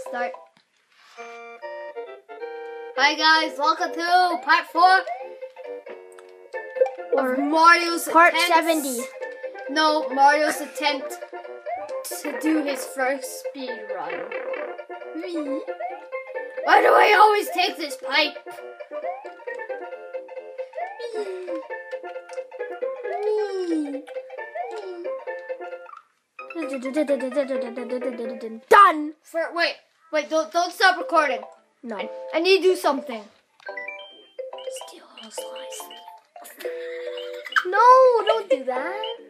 start. Hi guys, welcome to part 4 of Mario's part attempt. 70. No, Mario's attempt to do his first speed run. Why do I always take this pipe? Done. Wait, don't stop recording. No. I need to do something. Steal all slice. No, don't do that.